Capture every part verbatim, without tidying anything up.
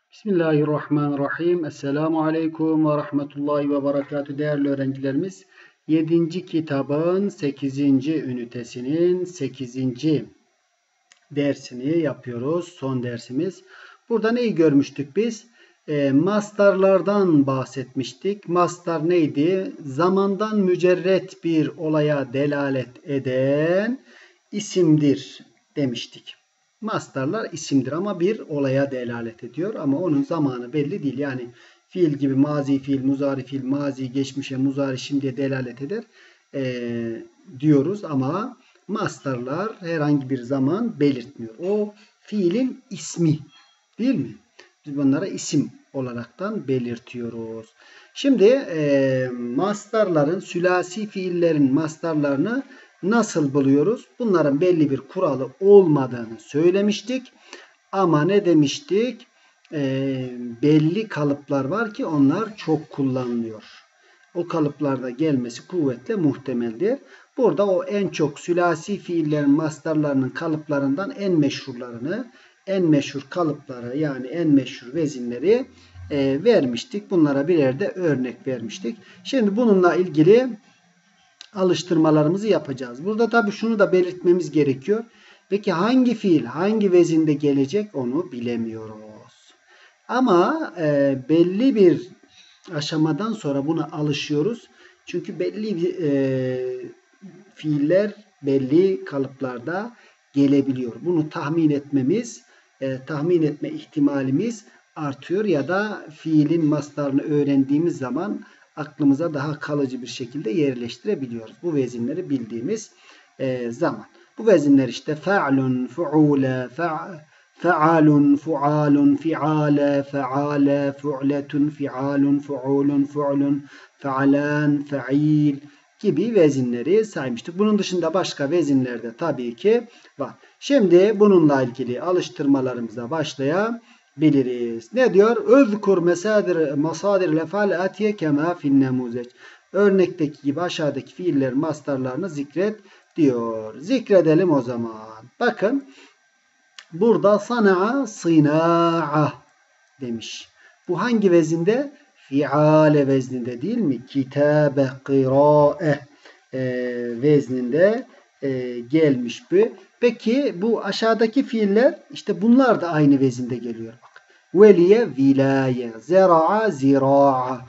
Bismillahirrahmanirrahim. Esselamu Aleyküm ve Rahmetullahi ve Berekatü değerli öğrencilerimiz. yedinci kitabın sekizinci ünitesinin sekizinci dersini yapıyoruz. Son dersimiz. Burada neyi görmüştük biz? E, mastarlardan bahsetmiştik. Mastar neydi? Zamandan mücerret bir olaya delalet eden isimdir demiştik. Mastarlar isimdir ama bir olaya delalet ediyor ama onun zamanı belli değil. Yani fiil gibi mazi fiil, muzari fiil, mazi, geçmişe, muzari, şimdiye delalet eder e, diyoruz ama mastarlar herhangi bir zaman belirtmiyor. O fiilin ismi değil mi? Biz bunlara isim olaraktan belirtiyoruz. Şimdi e, mastarların, sülasi fiillerin mastarlarını nasıl buluyoruz? Bunların belli bir kuralı olmadığını söylemiştik. Ama ne demiştik? E, belli kalıplar var ki onlar çok kullanılıyor. O kalıplarda gelmesi kuvvetle muhtemeldir. Burada o en çok sülasi fiillerin mastarlarının kalıplarından en meşhurlarını, en meşhur kalıpları yani en meşhur vezinleri e, vermiştik. Bunlara birer de örnek vermiştik. Şimdi bununla ilgili alıştırmalarımızı yapacağız. Burada tabii şunu da belirtmemiz gerekiyor. Peki hangi fiil hangi vezinde gelecek onu bilemiyoruz. Ama e, belli bir aşamadan sonra buna alışıyoruz. Çünkü belli e, fiiller belli kalıplarda gelebiliyor. Bunu tahmin etmemiz, e, tahmin etme ihtimalimiz artıyor ya da fiilin mastarını öğrendiğimiz zaman aklımıza daha kalıcı bir şekilde yerleştirebiliyoruz. Bu vezinleri bildiğimiz e, zaman. Bu vezinler işte fe'lun, fu'ule, fe'alun, fu'alun, fi'ale, fe'ale, fu'letun, fi'alun, fu'ulun, fu'lun, fe'alan, fe'il gibi vezinleri saymıştık. Bunun dışında başka vezinler de tabii ki var. Şimdi bununla ilgili alıştırmalarımıza başlayabiliriz. Ne diyor? Özkur mesadir masadir lefal atiye kema fin nemuzeç. Örnekteki gibi aşağıdaki fiillerin mastarlarını zikret diyor. Zikredelim o zaman. Bakın burada sana'a sına'a demiş. Bu hangi vezinde? Fiale vezninde değil mi? Kitabe, kirae e, vezninde e, gelmiş bu. Peki bu aşağıdaki fiiller işte bunlar da aynı vezinde geliyor. Bak. Veliye vilaye, zera'a zira'a,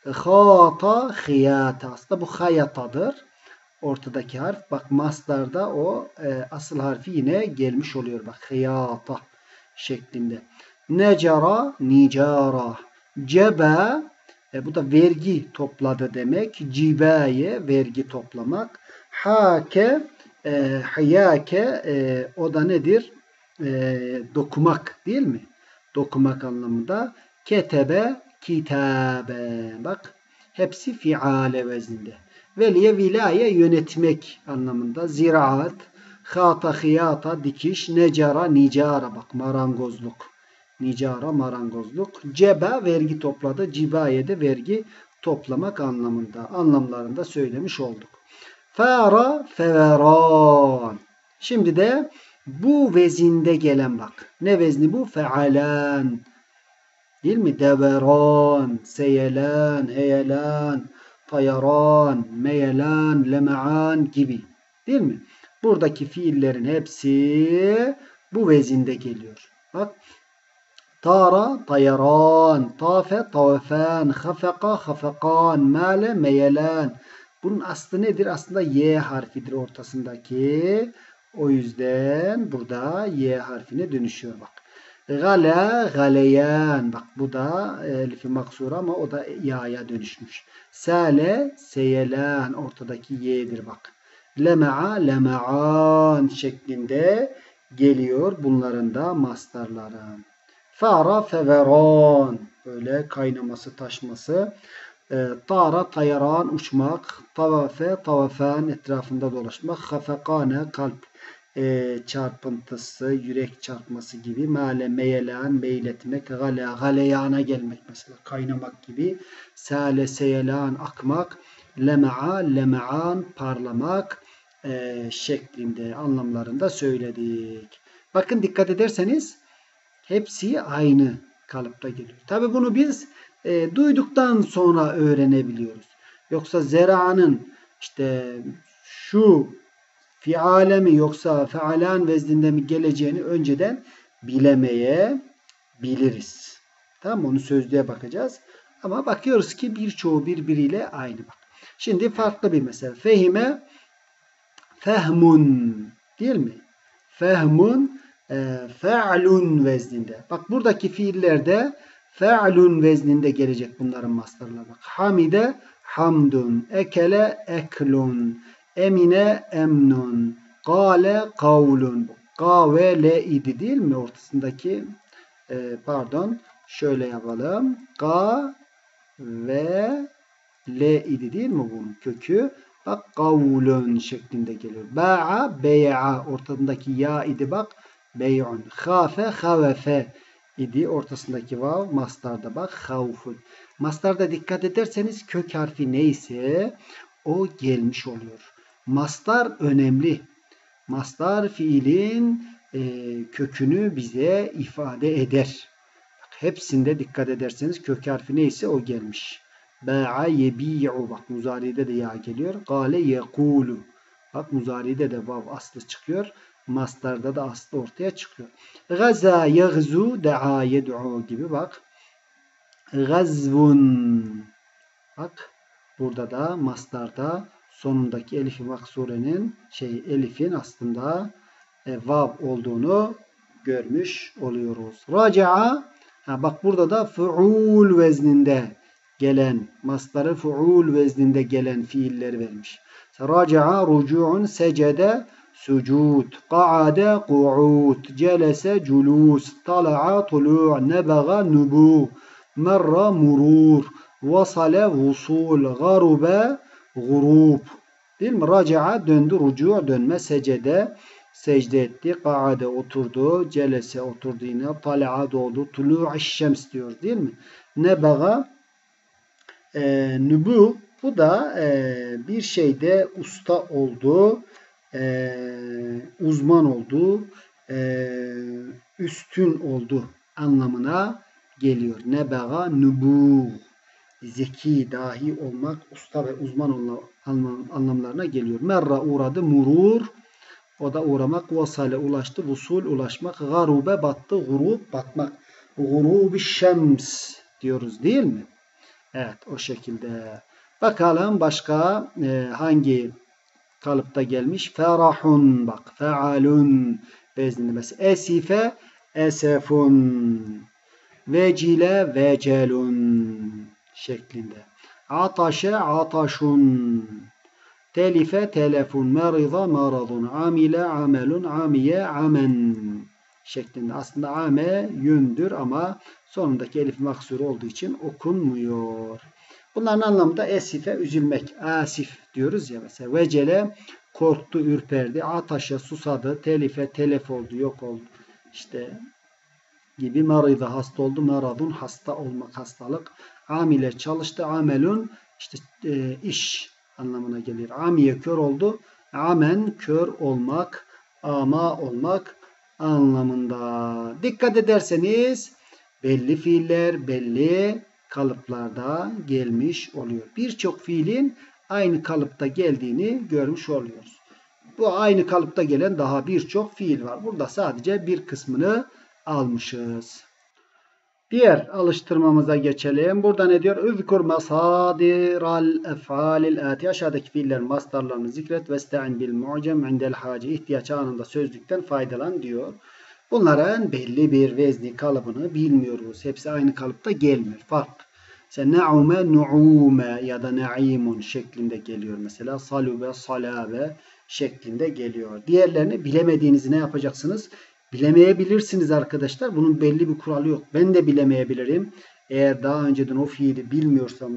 khata khiyata. Aslında bu hayatadır. Ortadaki harf. Bak mastarda o e, asıl harfi yine gelmiş oluyor. Bak hıyata şeklinde. Necara, nicara. Ceba e, bu da vergi topladı demek. Cibaye vergi toplamak. Hake e, hiyake e, o da nedir? E, dokumak değil mi? Dokumak anlamında. Ketebe, kitabe. Bak hepsi fiale vezninde. Veliye vilaye yönetmek anlamında. Ziraat, hata hiyata dikiş, necara nicara bak marangozluk. Nicara marangozluk. Ceba vergi topladı. Cibaye de vergi toplamak anlamında. Anlamlarında söylemiş olduk. Fara feveran. Şimdi de bu vezinde gelen bak. Ne vezni bu? Fealan. Değil mi? Deveran, seyelan, heyelan, tayaran, meyelan, leme'an gibi. Değil mi? Buradaki fiillerin hepsi bu vezinde geliyor. Bak. Tara, tayaran, tafe, tavefan, hafeka, hafekan, male, meyelan. Bunun aslı nedir? Aslında Y harfidir ortasındaki. O yüzden burada Y harfine dönüşüyor bak. Gala, galeyan. Bak bu da elifi maksura ama o da ya'ya dönüşmüş. Sale, seyelan. Ortadaki y'dir bak. Lema'a, lema'an şeklinde geliyor. Bunların da mastarları. Fara, feveran. Böyle kaynaması, taşması. E, tara, tayaran, uçmak. Tavafe, tavafen etrafında dolaşmak. Hafekane, kalp E, çarpıntısı, yürek çarpması gibi. Male, meyelan, meyletmek. Gala, galeyana gelmek mesela. Kaynamak gibi. Sale, seyelan, akmak. Lema'a, lema'an, parlamak e, şeklinde anlamlarında söyledik. Bakın dikkat ederseniz hepsi aynı kalıpta geliyor. Tabi bunu biz e, duyduktan sonra öğrenebiliyoruz. Yoksa zera'nın işte şu fiale mi yoksa fealan vezninde mi geleceğini önceden bilemeyebiliriz. Tamam, onu sözlüğe bakacağız. Ama bakıyoruz ki birçoğu birbiriyle aynı. Bak. Şimdi farklı bir mesele. Fehime fehmun değil mi? Fehmun e, fe'lun vezninde. Bak buradaki fiillerde fe'lun vezninde gelecek bunların mastarları. Bak hamide hamdun, ekele eklun, emine emnun, kâle kavlun. Ka ve le idi değil mi? Ortasındaki e, pardon şöyle yapalım. Ka ve le idi değil mi bunun kökü? Bak kavlun şeklinde geliyor. Ba'a bey'a ortasındaki ya idi bak. Bey'un. Hafe havefe idi. Ortasındaki vav mastarda bak. Havfun. Mastarda dikkat ederseniz kök harfi neyse o gelmiş oluyor. Mastar önemli. Mastar fiilin e, kökünü bize ifade eder. Bak, hepsinde dikkat ederseniz kök harfi neyse o gelmiş. Ba'a yebi'u. Bak muzari'de de ya geliyor. Kale yekulu. Bak muzari'de de vav aslı çıkıyor. Mastarda da aslı ortaya çıkıyor. Gaza yagzu da'a yed'u gibi bak. Gazvun. Bak burada da mastarda sonundaki elif-i maksurenin şey elifin aslında e, vav olduğunu görmüş oluyoruz. Raca'a bak burada da fuul vezninde gelen mastarı fuul vezninde gelen fiilleri vermiş. Raca'a rucu'un secede sucud, qa'ade qu'ud, celese culus, tala'a tulu', nebaga nubu, merra murur, vasale vusul, garube gurub. Değil mi? Raca'a döndü, rucu' dönme, secede secde etti, qa'ade oturdu, celese oturdu yine, tala'a doğdu, tulu'aş şems diyor değil mi? Nebaga e, nubu bu da e, bir şeyde usta oldu, e, uzman oldu, e, üstün oldu anlamına geliyor. Nebaga nubu zeki, dahi olmak, usta ve uzman olma anlamlarına geliyor. Merra uğradı, murur o da uğramak, vasale ulaştı, vusul ulaşmak, garube battı, gurub batmak. Gurubi şems diyoruz değil mi? Evet o şekilde. Bakalım başka e, hangi kalıpta gelmiş? Ferahun bak. Fealun vezninde mesela. Esife esefun. Vecile vecelun şeklinde. Ataşe ataşun. Telife telefun. Merida maradun. Amile amelun. Amiye amen şeklinde. Aslında ame yündür ama sonundaki elif maksur olduğu için okunmuyor. Bunların anlamı da esife üzülmek. Asif diyoruz ya mesela. Vecele korktu, ürperdi. Ataşa susadı. Telife telef oldu, yok oldu. İşte gibi. Marida hasta oldu. Maradun hasta olmak, hastalık. Amile çalıştı. Amelun işte e, iş anlamına gelir. Amiye kör oldu. Amen kör olmak, ama olmak anlamında. Dikkat ederseniz belli fiiller belli kalıplarda gelmiş oluyor. Birçok fiilin aynı kalıpta geldiğini görmüş oluyoruz. Bu aynı kalıpta gelen daha birçok fiil var. Burada sadece bir kısmını almışız. Diğer alıştırmamıza geçelim. Burada ne diyor? Üzkur masadiral ef'alil ati. Aşağıdaki fiillerin mastarlarını zikret ve sta'in bil mu'cem indel haci. İhtiyaç anında sözlükten faydalan diyor. Bunların belli bir vezni kalıbını bilmiyoruz. Hepsi aynı kalıpta gelmiyor. Fark. Mesela na'ume, nu'ume ya da na'imun şeklinde geliyor. Mesela salube, salabe şeklinde geliyor. Diğerlerini bilemediğinizi ne yapacaksınız? Bilemeyebilirsiniz arkadaşlar. Bunun belli bir kuralı yok. Ben de bilemeyebilirim. Eğer daha önceden o fiili bilmiyorsam,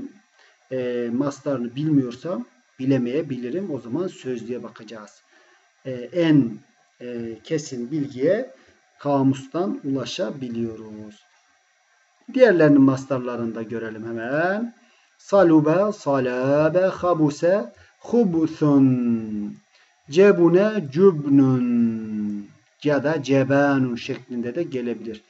e, mastarını bilmiyorsam bilemeyebilirim. O zaman sözlüğe bakacağız. E, en e, kesin bilgiye kamustan ulaşabiliyoruz. Diğerlerinin mastarlarını da görelim hemen. Salube, salabe, habuse, hubuthun, cebune, cübnun ya da cebanun şeklinde de gelebilir.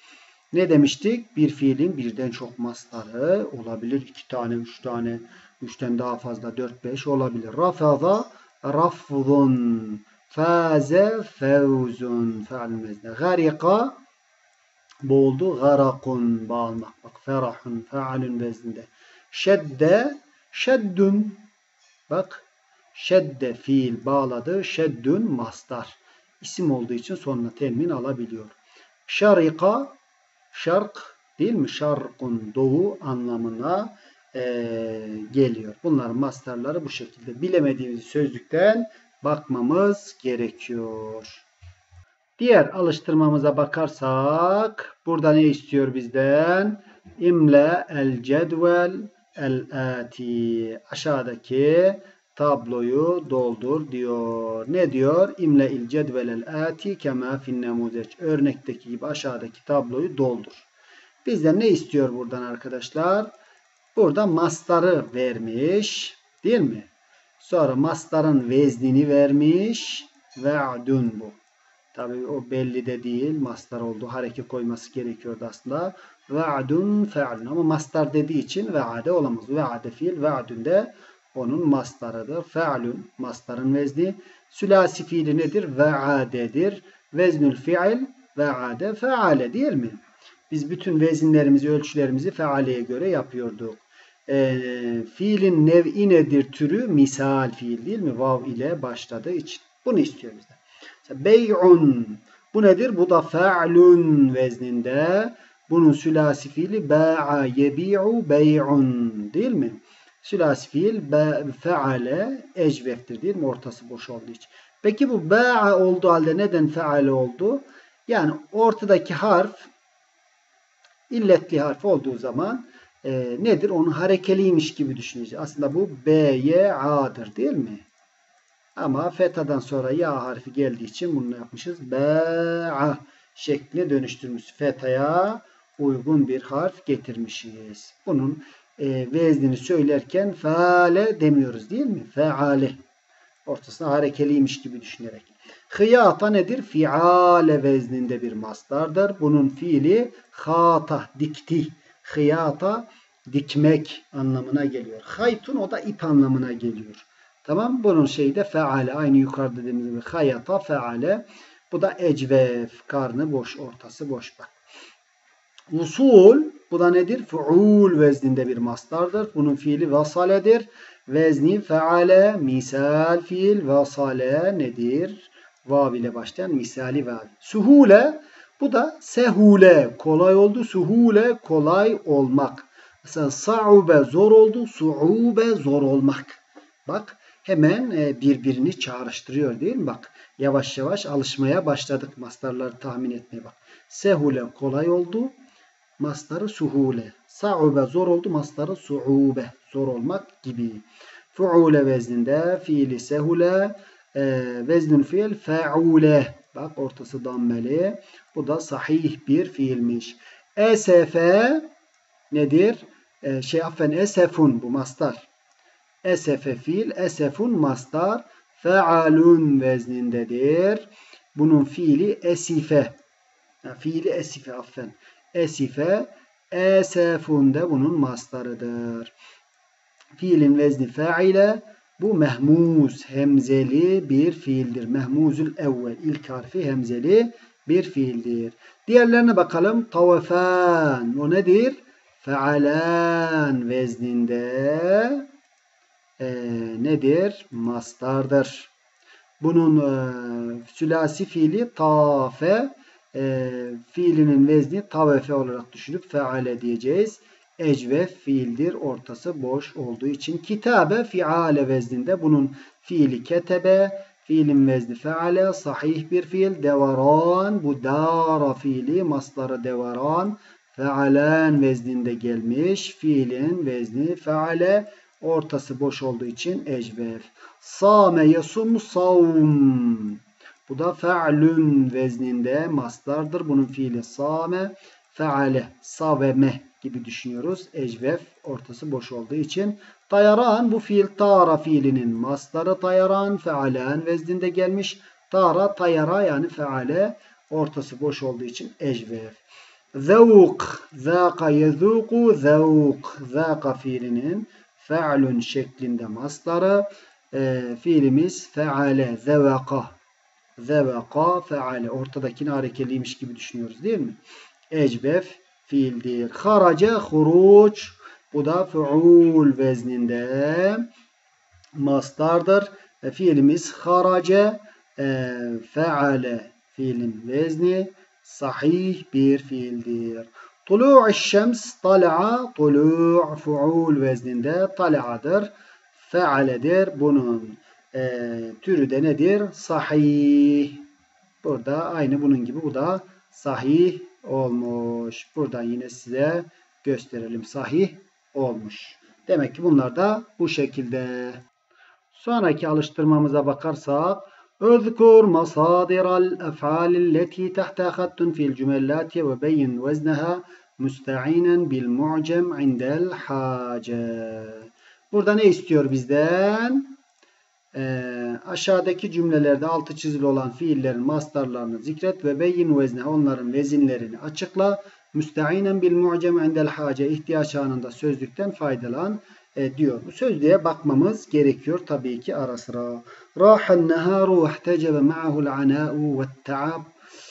Ne demiştik? Bir fiilin birden çok mastarı olabilir. iki tane, üç tane, üçten daha fazla, dört, beş olabilir. Rafaza, rafzun. Faze, fevzun. Fe'l mezne. Garika, boğuldu. Garakun, bağlamak. Bak, ferahun, fe'alün vezninde. Şedde, şeddün. Bak, şedde fiil bağladı. Şeddün mastar. İsim olduğu için sonuna tenvin alabiliyor. Şarika, şark değil mi? Şarkun, doğu anlamına e, geliyor. Bunların mastarları bu şekilde. Bilemediğimiz sözlükten bakmamız gerekiyor. Diğer alıştırmamıza bakarsak burada ne istiyor bizden? İmle el cedvel el ati. Aşağıdaki tabloyu doldur diyor. Ne diyor? İmle il cedvel el ati kema fin nemuzeç. Örnekteki gibi aşağıdaki tabloyu doldur. Bizden ne istiyor buradan arkadaşlar? Burada mastarı vermiş. Değil mi? Sonra mastarın veznini vermiş. Ve'dun bu. Tabii o belli de değil. Mastar oldu. Hareke koyması gerekiyordu aslında. Ve'dun fe'lun. Ama mastar dediği için ve'ade olamaz. Ve'ade fiil. Ve'dun de onun mastarıdır. Fe'lun mastarın vezni. Sülasi fiili nedir? Ve'adedir. Veznül fiil ve'ade fe'ale değil mi? Biz bütün vezinlerimizi, ölçülerimizi fealeye göre yapıyorduk. E, fiilin nev'i nedir? Türü misal fiil değil mi? Vav ile başladığı için. Bunu istiyor bizden. Bey'un. Bu nedir? Bu da fe'lun vezninde. Bunun sülasi fiili ba'a yebi'u bey'un değil mi? Sülasi fiil fe'ale ecveftir değil mi? Ortası boş olduğu için. Peki bu ba'a olduğu halde neden fe'ale oldu? Yani ortadaki harf illetli harf olduğu zaman e, nedir? Onu harekeliymiş gibi düşüneceğiz. Aslında bu B, Y, A'dır değil mi? Ama fethadan sonra ya harfi geldiği için bunu yapmışız. Be'a şekline dönüştürmüş. Fethaya uygun bir harf getirmişiz. Bunun e, veznini söylerken feale demiyoruz değil mi? Feale. Ortasına harekeliymiş gibi düşünerek. Hıyata nedir? Fiale vezninde bir mastardır. Bunun fiili hata, dikti. Hıyata dikmek anlamına geliyor. Haytun o da ip anlamına geliyor. Tamam. Bunun şeyi de feale. Aynı yukarıda dediğimiz gibi hayata feale. Bu da ecvef. Karnı boş. Ortası boş. Bak. Usul. Bu da nedir? Fuul vezninde bir mastardır. Bunun fiili vasaledir. Vezni feale. Misal fiil. Vasale nedir? Vav ile başlayan misali vav. Suhule. Bu da sehule. Kolay oldu. Suhule kolay olmak. Mesela sa'ube zor oldu. Su'ube zor olmak. Bak hemen birbirini çağrıştırıyor değil mi? Bak yavaş yavaş alışmaya başladık. Mastarları tahmin etmeye bak. Sehule kolay oldu. Mastarı suhule. Sa'ube zor oldu. Mastarı su'ube. Zor olmak gibi. Fu'ule vezninde fiili sehule. E, veznül fiil fe'ule. Bak ortası dammeli. Bu da sahih bir fiilmiş. Esefe nedir? E, şey affen esefun bu mastar. Esefe fiil, esefun mastar, fealun veznindedir. Bunun fiili esife. Yani fiili esife affen. Esife, esefun de bunun mastarıdır. Fiilin vezni fe'ile. Bu mehmuz, hemzeli bir fiildir. Mehmuzul evvel, ilk harfi hemzeli bir fiildir. Diğerlerine bakalım. Tavefan, o nedir? Fealan vezninde e, nedir? Mastardır. Bunun e, sülasi fiili tafe, e, fiilinin vezni tavefe olarak düşünüp feale diyeceğiz. Ecvef fiildir. Ortası boş olduğu için. Kitabe fiale vezninde. Bunun fiili ketebe. Fiilin vezni feale. Sahih bir fiil. Devaran. Bu dara fiili. Masları devaran. Fealen vezninde gelmiş. Fiilin vezni feale. Ortası boş olduğu için ecvef. Same yasum savm. Bu da fe'lün vezninde mastardır. Bunun fiili same. Feale. Saveme gibi düşünüyoruz. Ecvef ortası boş olduğu için. Tayaran bu fiil tara fiilinin mastarı tayaran. Fealen vezninde gelmiş. Tara tayara yani feale ortası boş olduğu için ecvef. Zevk, zâka yezûku, zevk. Zâka fiilinin fe'lun şeklinde mastarı. E, fiilimiz fe'ale, zevaka. Zevaka, fe'ale. Ortadakini harekeliymiş gibi düşünüyoruz değil mi? Ecbef fiildir. Haraca, huruç. Bu da fuul vezninde mastardır. E, fiilimiz harace, e, feale fiilin vezni sahih bir fiildir. Tulu'u şems, tala'a, tulu' fuul vezninde tala'dır. Fealedir. Bunun e, türü de nedir? Sahih. Burada aynı bunun gibi bu da sahih olmuş. Buradan yine size gösterelim. Sahih olmuş. Demek ki bunlar da bu şekilde. Sonraki alıştırmamıza bakarsak اذكر مصادر الأفعال التي تحت خط في الجملات وبين وزنها مستعينا بالمعجم عند الحاجة. Burada ne istiyor bizden? Ee, aşağıdaki cümlelerde altı çizili olan fiillerin mastarlarını zikret ve beyin vezne onların vezinlerini açıkla. Müsteinen bil mu'cem indel hace ihtiyaç anında sözlükten faydalan e, diyor. Bu sözlüğe bakmamız gerekiyor tabii ki ara sıra. Rahan neharu ve ihtecebe ma'ahul ana'u ve ta'ab.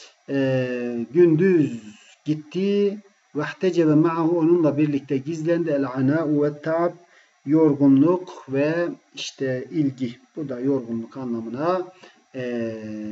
Gündüz gitti ve ihtecebe ma'ahu onunla birlikte gizlendi el ana'u ve ta'ab. Yorgunluk ve işte ilgi. Bu da yorgunluk anlamına e,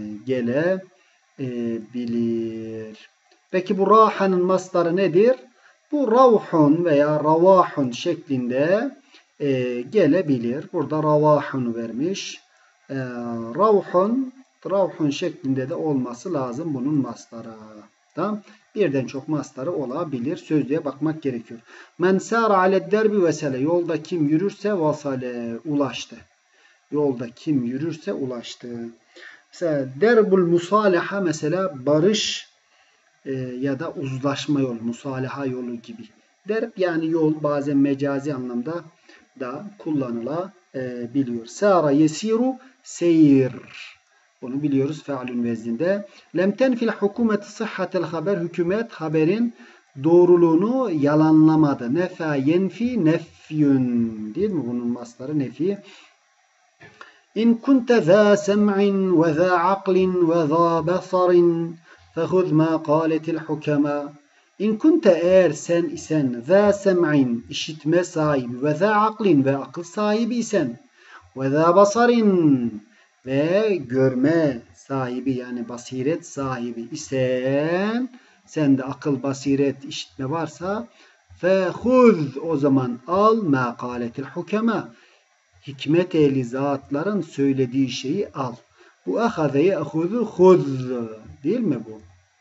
gelebilir. Peki bu rahanın mastarı nedir? Bu ravhun veya ravahun şeklinde e, gelebilir. Burada ravahunu vermiş. E, ravhun, ravhun şeklinde de olması lazım bunun mastarı. Tamam. Birden çok mastarı olabilir. Sözlüğe bakmak gerekiyor. Men sâra aled derbi vesele. Yolda kim yürürse vasale. Ulaştı. Yolda kim yürürse ulaştı. Mesela derbul musalaha mesela barış e, ya da uzlaşma yolu. Musalaha yolu gibi. Derb yani yol bazen mecazi anlamda da kullanılabiliyor. Sâra yesiru seyir. Bunu biliyoruz fe'lün vezninde. Lem tenfil hükümeti sıhhatel haber. Hükümet haberin doğruluğunu yalanlamadı. Nefa yenfi nefyün. Değil mi? Bunun mastarı nefi. İn kunte zâ sem'in ve zâ aklin ve zâ basarin fehuz mâ kâletil hukema. İn kunte eğer sen isen zâ sem'in işitme sahibi ve zâ aklin ve akıl sahibi isen ve zâ basarin ve görme sahibi yani basiret sahibi isen sende akıl, basiret, işitme varsa fehuz o zaman al ma kâletil hukema hikmet ehli zatların söylediği şeyi al. Bu ahaze ye'huzu huz değil mi bu?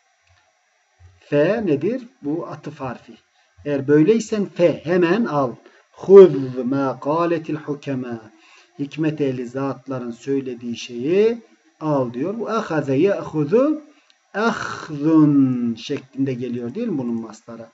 Fe nedir? Bu atıf harfi. Eğer böyleysen fe hemen al. Huz ma kâletil hukema hikmet ehli zatların söylediği şeyi al diyor. Bu ahaze ye'huzu ahzun şeklinde geliyor değil mi bunun mastarı?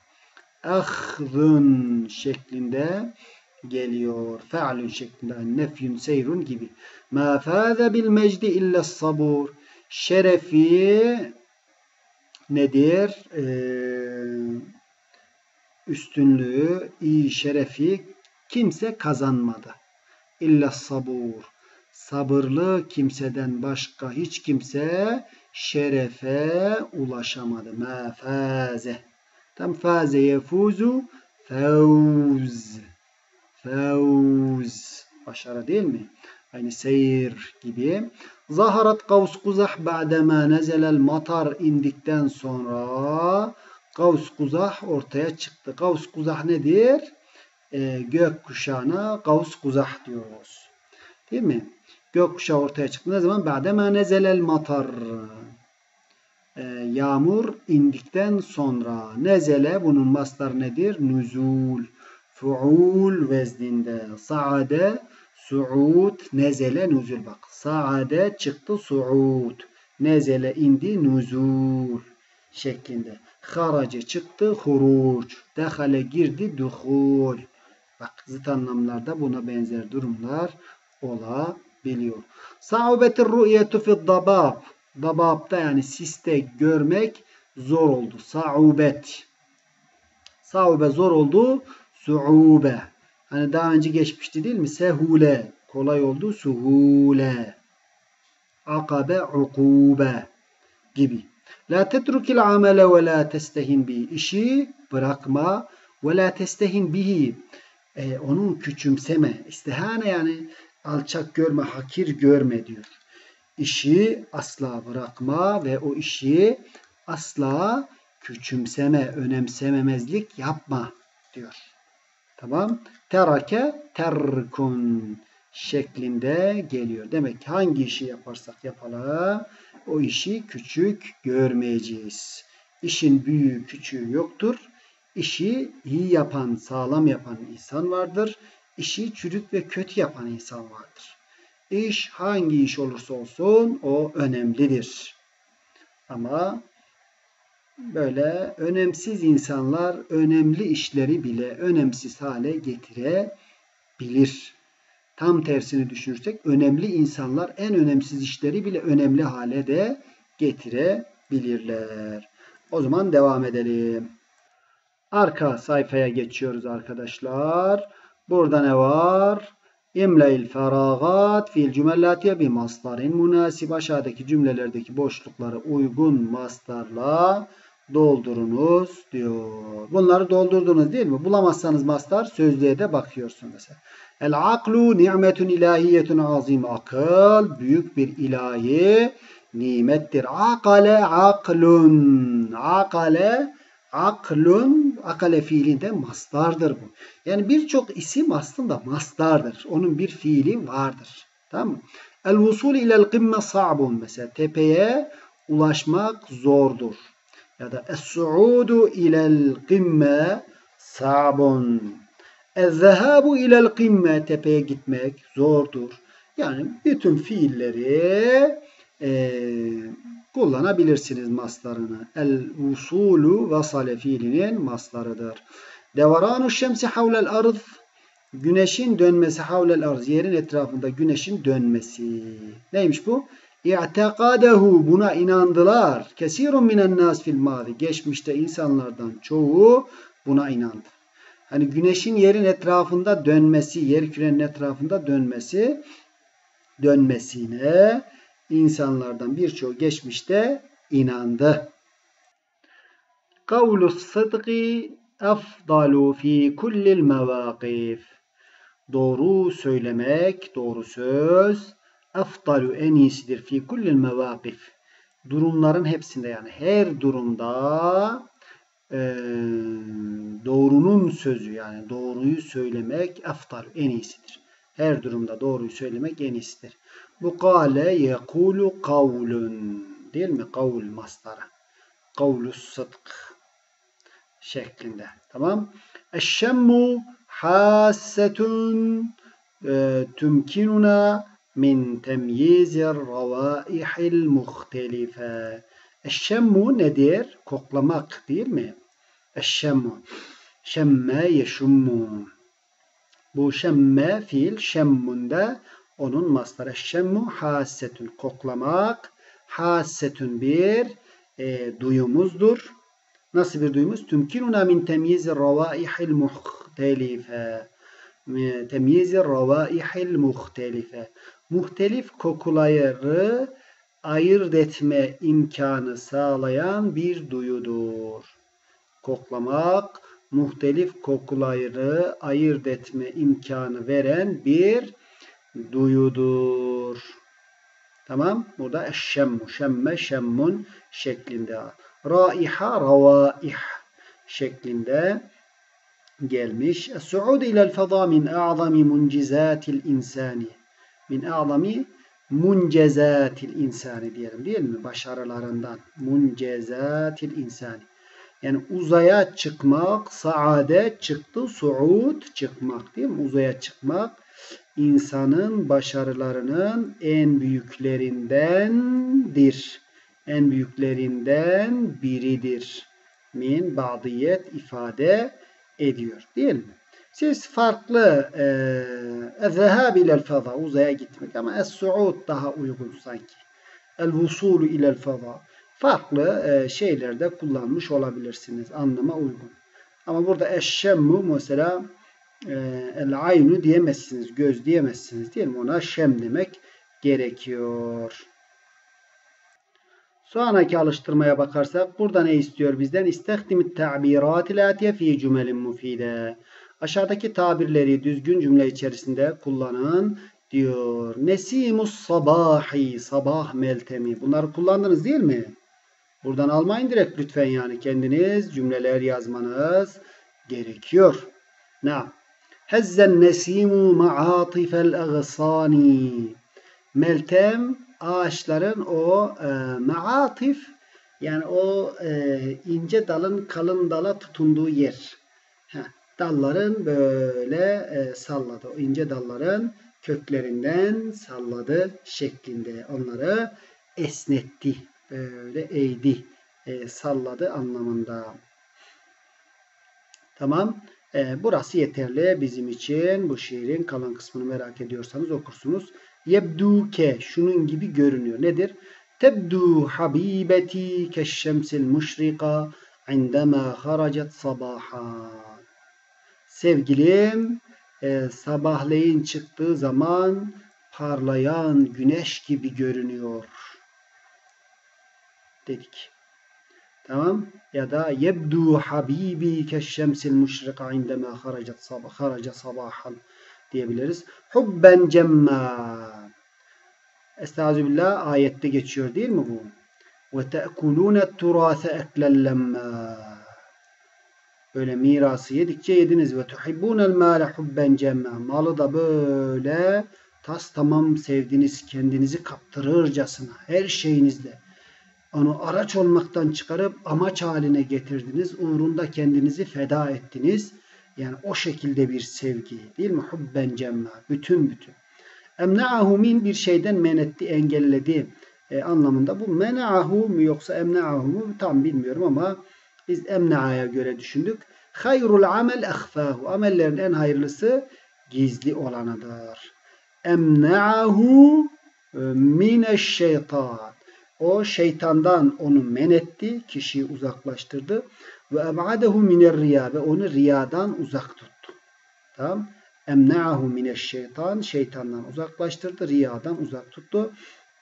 Ahzun şeklinde geliyor. Fe'lün şeklinde. Nefyün, seyrun gibi. Ma fâze bil mecdi illa sabur. Şerefi nedir? Ee, üstünlüğü, iyi şerefi kimse kazanmadı. İlla sabur. Sabırlı kimseden başka hiç kimse şerefe ulaşamadı. Ma fâze. Tam fâze yefuzu fevz. Fevz. Başarı değil mi? Aynı seyir gibi. Zaharat kavs kuzah ba'dema nezelel matar indikten sonra kavs kuzah ortaya çıktı. Kavs kuzah nedir? Ee, gök kuşağına kavs kuzah diyoruz. Değil mi? Gök kuşağı ortaya çıktı. Ne zaman? Ba'dema nezelel matar. Ee, yağmur indikten sonra. Nezele bunun mastarı nedir? Nüzul. Fuul vezninde. Saade, suud, nezele, nüzul. Bak. Saade çıktı, suud. Nezele indi, nüzul şeklinde. Harace çıktı, huruç. Dehale girdi, duhul. Bak zıt anlamlarda buna benzer durumlar olabiliyor. Sa'ubetir ru'yetu fid dabab. Dababda yani siste görmek zor oldu. Sa'ubet. Sa'ube zor oldu. Su'ube. Hani daha önce geçmişti değil mi? Sehule. Kolay oldu. Suhule. Akabe, ukube gibi. La tetrukil amele ve la testehin bi. İşi bırakma ve la testehin bihi. E, onun küçümseme. İstihane yani alçak görme, hakir görme diyor. İşi asla bırakma ve o işi asla küçümseme, önemsememezlik yapma diyor. Tamam. Terake terkun şeklinde geliyor. Demek ki hangi işi yaparsak yapalım o işi küçük görmeyeceğiz. İşin büyüğü küçüğü yoktur. İşi iyi yapan, sağlam yapan insan vardır. İşi çürük ve kötü yapan insan vardır. İş hangi iş olursa olsun o önemlidir. Ama böyle önemsiz insanlar önemli işleri bile önemsiz hale getirebilir. Tam tersini düşünürsek önemli insanlar en önemsiz işleri bile önemli hale de getirebilirler. O zaman devam edelim. Arka sayfaya geçiyoruz arkadaşlar. Burada ne var? İmle'il feragat fil cümellatiye bi masdarin münasib. Aşağıdaki cümlelerdeki boşlukları uygun mastarla doldurunuz diyor. Bunları doldurdunuz değil mi? Bulamazsanız mastar sözlüğe de bakıyorsun mesela. El aklu ni'metun ilahiyetun azim. Akıl büyük bir ilahi nimettir. Akale aklun. Akale aklun. Akale fiilinde mastardır bu. Yani birçok isim aslında mastardır. Onun bir fiili vardır. Tamam mı? El vusul ilel kımme sa'bun. Mesela tepeye ulaşmak zordur. Ya da es-su'udu ilel kımme sa'bun. Ez-zehabu ilel kımme. Tepeye gitmek zordur. Yani bütün fiilleri e, kullanabilirsiniz maslarını. El-vusulu vasale fiilinin maslarıdır. Devaranu şemsi havlel arz. Güneşin dönmesi havlel arz. Yerin etrafında güneşin dönmesi. Neymiş bu? İ'tekadahu. Buna inandılar. Kesirun minen nas fil madi. Geçmişte insanlardan çoğu buna inandı. Hani güneşin yerin etrafında dönmesi, yer kürenin etrafında dönmesi, dönmesine insanlardan birçoğu geçmişte inandı. Kavlus sıdkı efdalu fi kullil mevakif. Doğru söylemek, doğru söz efdalu en iyisidir fi kullil mevakif. Durumların hepsinde yani her durumda e, doğrunun sözü yani doğruyu söylemek efdalu en iyisidir. Her durumda doğruyu söylemek en iyisidir. Bu kâle yekulu kavlun değil mi? Kavl mastarı. Kavlus sıdk şeklinde. Tamam. Eşşemmu hassetun e, tümkinuna min temyizir ravaihil muhtelife. Eşşemmu nedir? Koklamak değil mi? Eşşemmu. Şemme yeşummu. Bu şemme fiil şemmunda onun mastarı. Eşşemmu hassetun. Koklamak. Hassetun bir e, duyumuzdur. Nasıl bir duyumuz? Tümkinuna min temyizir ravaihil muhtelife. Temyizir ravaihil muhtelife. Muhtelif kokuları ayırt etme imkanı sağlayan bir duyudur. Koklamak, muhtelif kokuları ayırt etme imkanı veren bir duyudur. Tamam. Burada eşşemmu, şemme, şemmun şeklinde. Raiha, ravaih şeklinde gelmiş. Es-su'ud ilel feda min a'zami muncizatil insani. Min a'zami muncezatil insani diyelim değil mi? Başarılarından. Muncezatil insani. Yani uzaya çıkmak, saadet çıktı, suud çıkmak değil mi? Uzaya çıkmak insanın başarılarının en büyüklerindendir. En büyüklerinden biridir. Min ba'diyet ifade ediyor değil mi? Siz farklı zehab ilel feza uzaya gitmek ama es-suud daha uygun sanki. El-vusulu ilel feza. farklı e, şeylerde kullanmış olabilirsiniz anlama uygun. Ama burada eşşemmu mesela e, el aynu diyemezsiniz, göz diyemezsiniz değil mi? Ona şem demek gerekiyor. Sonraki alıştırmaya bakarsak burada ne istiyor bizden? İstehdimit ta'biratil atiye fi cümelin mufide. Aşağıdaki tabirleri düzgün cümle içerisinde kullanın diyor. Nesimus sabahi, sabah meltemi. Bunları kullandınız değil mi? Buradan almayın direkt lütfen yani. Kendiniz cümleler yazmanız gerekiyor. Na. Hezzen nesimu ma'atifel aghsani. Meltem ağaçların o e, maatif yani o e, ince dalın kalın dala tutunduğu yer. Heh, dalların böyle e, salladı. O ince dalların köklerinden salladı şeklinde. Onları esnetti. Böyle eğdi. E, salladı anlamında. Tamam. E, burası yeterli bizim için. Bu şiirin kalan kısmını merak ediyorsanız okursunuz. Yebduke şunun gibi görünüyor. Nedir? Tebdu habibeti keşşemsil müşrika indema haracet sabaha. Sevgilim e, sabahleyin çıktığı zaman parlayan güneş gibi görünüyor. Dedik. Tamam. Ya da yebdu habibi keşşemsil müşrika indema haracet sabah haraca sabahan diyebiliriz. Hubben cemma. Estağfirullah ayette geçiyor değil mi bu? Ve te'kulûne turâse eklen lemmâ. Böyle mirası yedikçe yediniz. Ve tuhibbûnel mâle hubben cemma. Malı da böyle tas tamam sevdiniz, kendinizi kaptırırcasına her şeyinizle. Onu araç olmaktan çıkarıp amaç haline getirdiniz. Uğrunda kendinizi feda ettiniz. Yani o şekilde bir sevgi değil mi? Hubben cemma. Bütün bütün. Emna'ahu min bir şeyden men etti, engelledi e, anlamında. Bu mena'ahu mu yoksa emna'ahu mu tam bilmiyorum ama biz emna'aya göre düşündük. Hayrul amel ehfahu. Amellerin en hayırlısı gizli olanıdır. Emna'ahu mineşşeytan. O şeytandan onu men etti, kişiyi uzaklaştırdı. Ve eb'adehu miner riya ve onu riyadan uzak tuttu. Tamam? Emna'ahu mineşşeytan, şeytandan uzaklaştırdı, riyadan uzak tuttu.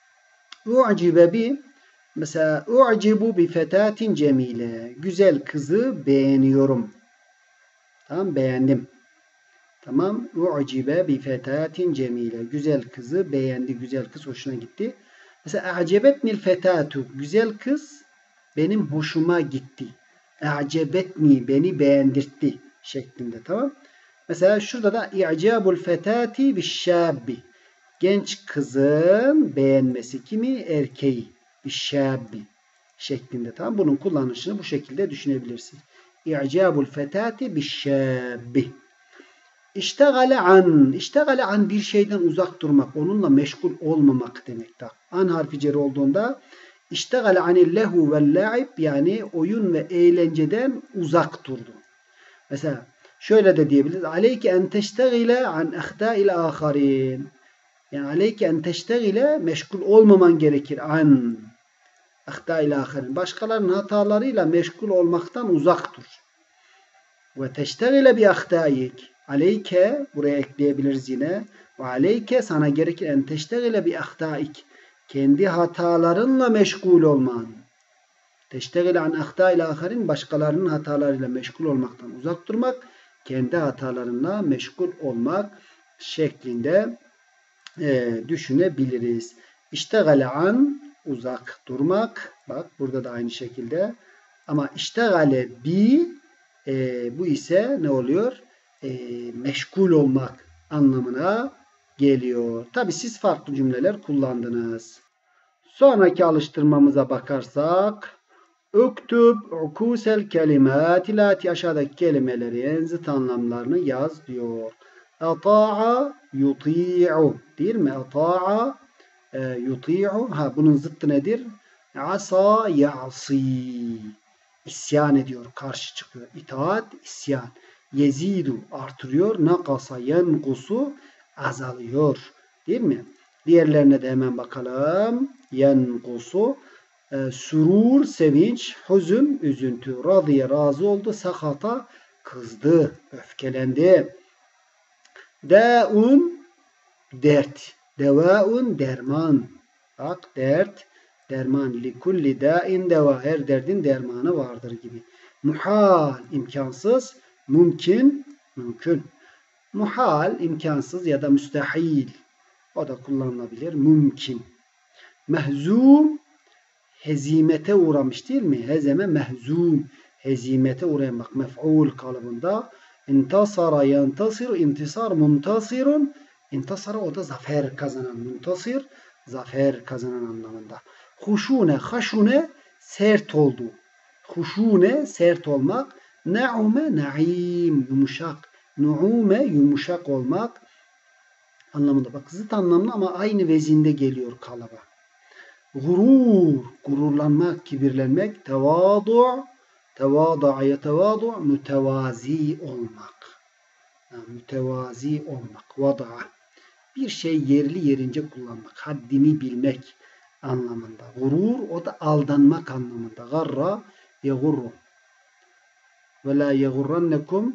U'cibe bi mesela u'cibu bi fetatin cemile. Güzel kızı beğeniyorum. Tamam, beğendim. Tamam. U'cibe bi fetatin cemile. Güzel kızı beğendi, güzel kız hoşuna gitti. Mesela a'cebetnil fetatu. Güzel kız benim hoşuma gitti. A'cebetni beni beğendirtti şeklinde, tamam? Mesela şurada da i'cabul fetati bişşabbi. Genç kızın beğenmesi kimi? Erkeği. Bişşabbi şeklinde, tamam? Bunun kullanışını bu şekilde düşünebilirsin. İ'cabul fetati bişşabbi. İştegale an. İştegale an bir şeyden uzak durmak. Onunla meşgul olmamak demektir. An harfi cer olduğunda İştegale anil lehu vel la'ib yani oyun ve eğlenceden uzak durdu. Mesela şöyle de diyebiliriz. Aleyke en teştegile an ahtâil âkharîn. Yani aleyke en teştegile meşgul olmaman gerekir. An ahtâil âkharîn. Başkalarının hatalarıyla meşgul olmaktan uzak dur. Ve teştegile bi ahtâik. Aleyke buraya ekleyebiliriz yine. Ve aleyke sana gerekir en teştegile bi ahtâik. Kendi hatalarınla meşgul olman. Teştegile an ahtâil âkharîn. Başkalarının hatalarıyla meşgul olmaktan uzak durmak. Kendi hatalarınla meşgul olmak şeklinde e, düşünebiliriz. İştegale an uzak durmak. Bak burada da aynı şekilde. Ama iştegale bi e, bu ise ne oluyor? E, meşgul olmak anlamına geliyor. Tabi siz farklı cümleler kullandınız. Sonraki alıştırmamıza bakarsak Uktub ukusel kelimati lati aşağıdaki kelimelerin zıt anlamlarını yaz diyor. Ata'a yuti'u değil mi? Ata'a e, yuti'u. Ha bunun zıttı nedir? Asa ya'si. İsyan ediyor, karşı çıkıyor. İtaat, isyan. Yezidu artırıyor. Nakasa yenkusu azalıyor. Değil mi? Diğerlerine de hemen bakalım. Yenkusu E, surur, sevinç, huzun, üzüntü. Radiye, razı oldu. Sakata, kızdı, öfkelendi. Da'un, dert. Devaun, derman. Bak, dert, derman. Likulli da'in deva. Her derdin dermanı vardır gibi. Muhal, imkansız. Mümkün, mümkün. Muhal, imkansız ya da müstahil. O da kullanılabilir. Mümkün. Mehzum, hezimete uğramış değil mi? Hezeme mehzum. Hezimete uğrayan, bak mef'ul kalıbında. İntasara yantasir, intisar muntasirun. İntasara, o da zafer kazanan. Muntasir, zafer kazanan anlamında. Huşune, haşune, sert oldu. Huşune, sert olmak. Na'ume, na'im, yumuşak. Nu'ume, yumuşak olmak anlamında. Bak zıt anlamlı ama aynı vezinde geliyor kalıba. Gurur, gururlanmak, kibirlenmek. Tevadu, tevada'a yetevadu, mütevazi olmak. Yani mütevazi olmak. Vada'a. Bir şey yerli yerince kullanmak. Haddini bilmek anlamında. Gurur, o da aldanmak anlamında. Garra, yegurru. Ve la yegurrannekum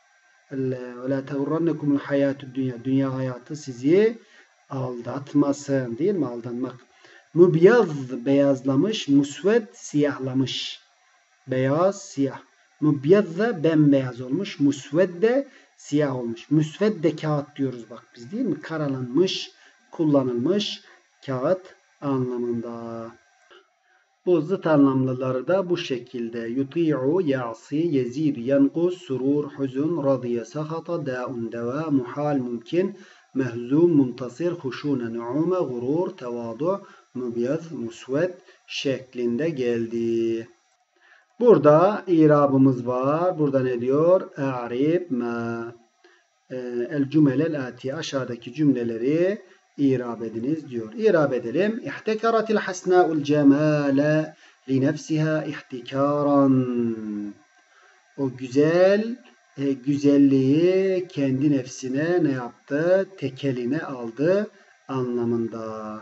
ve la tegurrannekumul hayatü dünya. Dünya hayatı sizi aldatmasın. Değil mi? Aldanmak. Mübyaz, beyazlamış. Musved, siyahlamış. Beyaz, siyah. Mübyaz da bembeyaz olmuş. Musved de siyah olmuş. Müsved de kağıt diyoruz bak biz değil mi? Karalanmış, kullanılmış kağıt anlamında. Bu zıt anlamlıları da bu şekilde. Yuti'u, ya'si, yezid, yanqus, surur, huzun, radiye, sahata, da'un, deva, muhal, mümkün, mehzum, muntasir, huşune, nu'ume, gurur, tevadu, mübyaz, musved şeklinde geldi. Burada irabımız var. Burada ne diyor? E'rib ma. El cümelel atiye. Aşağıdaki cümleleri irab ediniz diyor. İrab edelim. İhtekaratil hasna'ul cemale li nefsiha ihtikaran. O güzel e, güzelliği kendi nefsine ne yaptı? Tekeline aldı anlamında.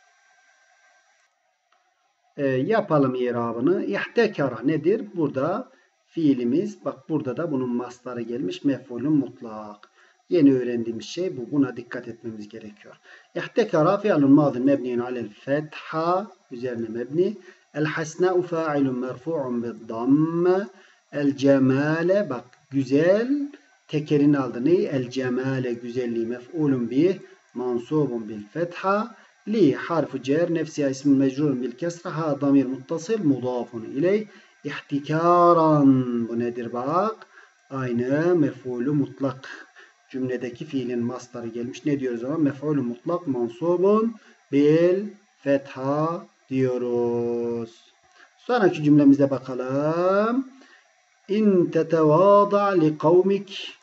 E, yapalım irabını. İhtekara nedir? Burada fiilimiz. Bak burada da bunun mastarı gelmiş. Mef'ulün mutlak. Yeni öğrendiğimiz şey bu. Buna dikkat etmemiz gerekiyor. İhtekara fiilun madin mebniyin alel fetha. Üzerine mebni. El hasna'u fa'ilun merfu'un bid damme. El cemale. Bak güzel. Tekerini aldı. Neyi? El cemale. Güzelliği mef'ulun bih. Mansubun bil fetha. Li harfu cer. Nefsiha ismin mecrurun bil kesra. Ha damir muttasıl. Mudafun iley. İhtikaran. Bu nedir bak? Aynı mef'ulü mutlak. Cümledeki fiilin mastarı gelmiş. Ne diyoruz ama? Mef'ulü mutlak mansubun bil fetha diyoruz. Sonraki cümlemize bakalım. İn tetevâda li kavmik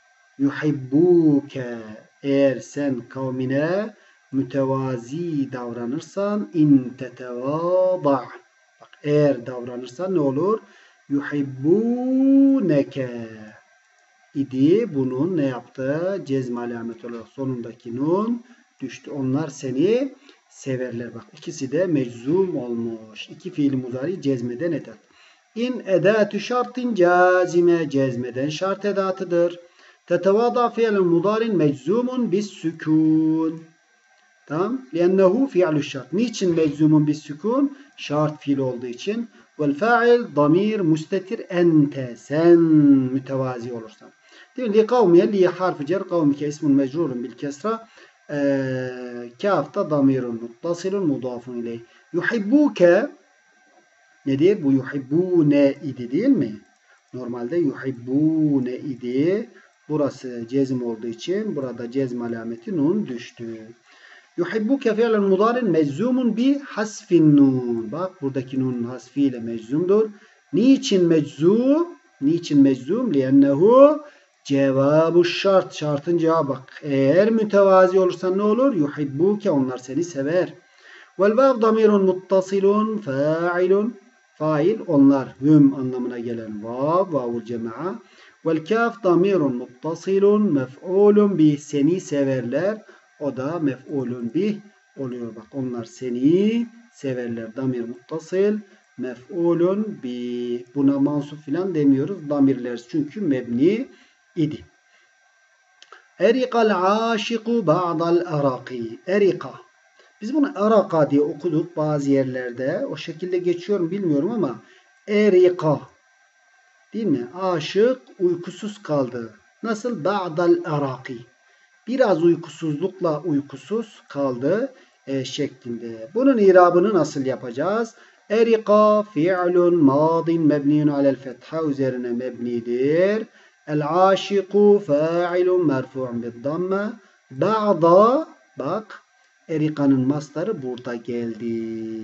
yuhibbuke. Eğer sen kavmine mütevazi davranırsan in tetevâda. Bak eğer davranırsan ne olur? Yuhibbuneke. İdi bunun ne yaptı? Cezm alameti olarak sonundaki nun düştü. Onlar seni severler. Bak ikisi de meczum olmuş. İki fiil muzari cezmeden edat. İn edatü şartın cazime. Cezmeden şart edatıdır. Tetevada fiilun mudarin meczumun bis sükun. Tamam. Lennehu fiilü şart. Niçin meczumun bis sükun? Şart fiil olduğu için. Vel fa'il damir mustetir ente. Sen mütevazi olursan. Değil mi? Li kavmiye li harfi cer kavmike ismun mecrurun bil kesra. Kafta damirun muttasilun mudafun ileyh. Yuhibbuke nedir? Bu yuhibbune idi değil mi? Normalde yuhibbune idi. Burası cezm olduğu için burada cezm alameti nun düştü. Yuhibbuke fi'len mudarin meczumun bi hasfin nun. Bak buradaki nun hasfiyle meczumdur. Niçin meczum? Niçin meczum? Liennehu cevabu şart. Şartın cevabı bak. Eğer mütevazi olursan ne olur? Yuhibbuke onlar seni sever. Vel vav damirun muttasilun fa'ilun. Fail onlar hüm anlamına gelen vav, vavul cema'a. Vel kaf damirun muttasilun mef'ulun bih seni severler. O da mef'ulun bih oluyor. Bak onlar seni severler. Damir muttasıl. Mef'ulun bi. Buna mansup filan demiyoruz. Damirler çünkü mebni idi. Erikal aşiku ba'dal araki. Erika. Biz bunu araka diye okuduk bazı yerlerde. O şekilde geçiyor mu bilmiyorum ama erika. Değil mi? Aşık uykusuz kaldı. Nasıl? Ba'dal araki. Biraz uykusuzlukla uykusuz kaldı e, şeklinde. Bunun irabını nasıl yapacağız? Erika fi'lun madin mebniyun alel fetha üzerine mebnidir. El aşiku fa'ilun merfu'un bid damme. Ba'da bak Erika'nın mastarı burada geldi.